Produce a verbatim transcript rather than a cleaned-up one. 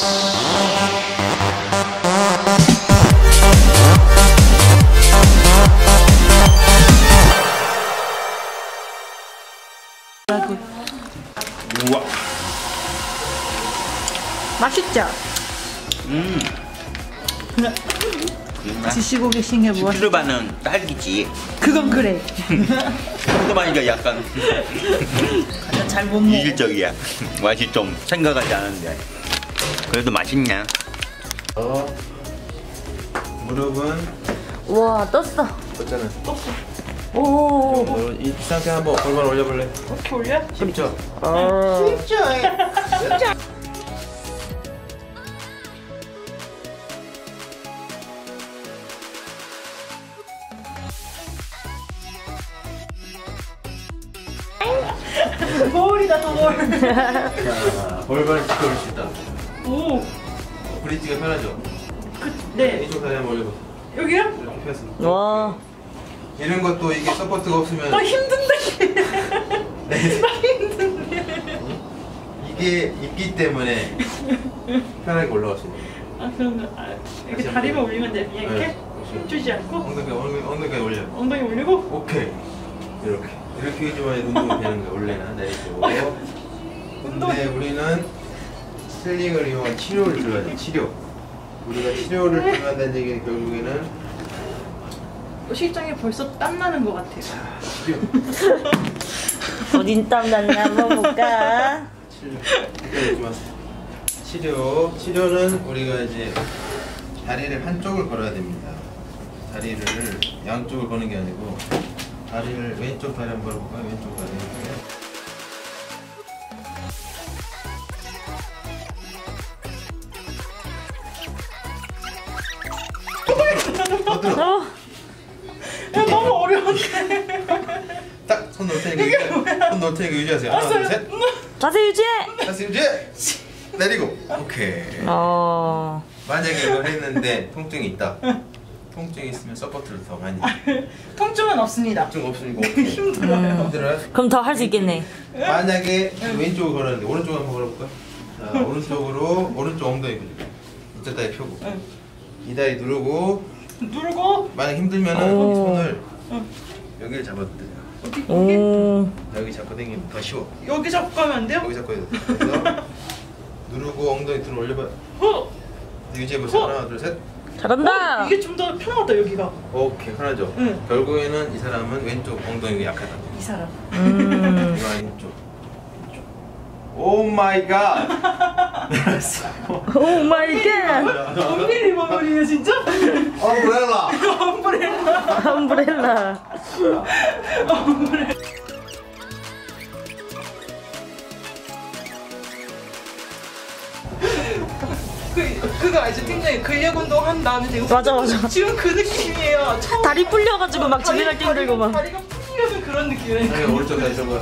우와. 맛있죠? 음. 드시고 계신 게 무엇? 슈크르바는 딸기지. 그건 그래. 슈크르바니까 약간 잘 못 먹어. 이질적이야. 맛이 좀 생각하지 않은데. 그래도 맛있냐? 어. 무릎은 우와 떴어. 떴잖아. 떴어. 오. 어, 이 상태 한번 골반 올려볼래? 이렇게 올려? 쉽죠? 어. 쉽죠? 돌이다 돌. 자, 골반을 지켜볼 수 있다. 오. 어, 브릿지가 편하죠? 그, 네. 이쪽 다리 한번 올려봐. 여기요? 이렇게 펴서. 와. 이런 것도 이게 서포트가 없으면 나 힘든데. 네. 나 힘든데. 이게 있기 때문에 편하게 올라갈 수 있는 거예요. 아 그럼 아, 이렇게 다리만 올리면 돼. 이렇게 네. 힘주지 않고 엉덩이 엉덩이 엉덩이 올려. 엉덩이 올리고. 오케이. 이렇게 이렇게 해줘야 운동이 되는 거야. 원래는 내리고. 근데 우리는 스릴링을 이용한 치료를 들어야 돼. 치료. 우리가 치료를 들어간다는 얘기는 결국에는 실장이 벌써 땀 나는 것 같아요. 치료. 어딘 땀 났냐 한번 볼까? 치료. 치료. 치료는 우리가 이제 다리를 한쪽을 걸어야 됩니다. 다리를 양쪽을 거는 게 아니고 다리를 왼쪽 다리 한번 걸어볼까요? 왼쪽 다리. 더 어. 야, 너무 어려운데. 딱 손 놓을 테니까 손 놓을 테니까 유지하세요. 하나, 둘, 셋. 자세 유지해. 다시 유지. 내리고. 오케이. 어. 만약에 이걸 했는데 통증이 있다. 통증이 있으면 서포트를 더 많이. 통증은 없습니다. 통증 없으니까 오케이. 힘들어요. 힘들어요? 그럼 더 할 수 있겠네. 만약에 왼쪽을 걸었는데 오른쪽 한번 걸어볼까? 자, 오른쪽으로 오른쪽 엉덩이 펴고 이쪽 다리 펴고 응. 이 다리 누르고 누르고. 만약 힘들면은 오. 손을 응. 여기를 잡아도 돼. 어디 여기 오. 여기 잡고 당기면 더 쉬워. 여기 잡고 가면 안 돼요? 여기 잡고 해야 돼. 그래서 누르고 엉덩이 들어 올려봐. 어. 유지해보세요. 어. 하나 둘 셋. 잘한다. 어, 이게 좀 더 편하다 여기가. 오케이 편하죠? 응. 결국에는 이 사람은 왼쪽 엉덩이가 약하다. 이 사람. 음. 이거 아닌 쪽. 오 마이 갓. 오 마이 갓. 언빌리버블이네 진짜. 엄브렐라. 엄브렐라. 엄브렐라. 엄브렐라. 그 그거 알지? 팀장님 근력 운동 한 다음에 되고. 맞아, 맞아. 지금 그 느낌이에요. 처음 다리 풀려가지고 막 집에 갈 때 힘들고 막. 다리가 풀리는 그런 느낌이에요. 자기가 오른쪽 다리 접어.